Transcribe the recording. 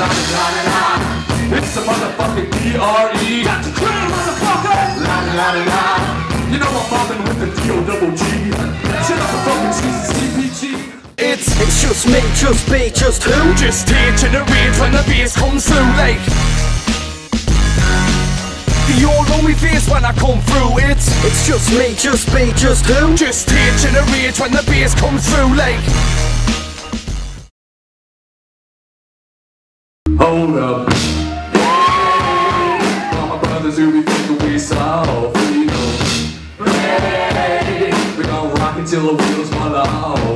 It's a motherfucking D.R.E. Got the crown, motherfucker! You know I'm mobbing with the D.O.G. Shut up the fucking CPG. It's just me, just be, just who? Just here to the rage when the bass comes through like the all know me face when I come through. It's just me, just be, just who? Just here to the rage when the bass comes through like. Hold up. All my brothers who be thinking we soft, we gon' gon' rock until the wheels fall off.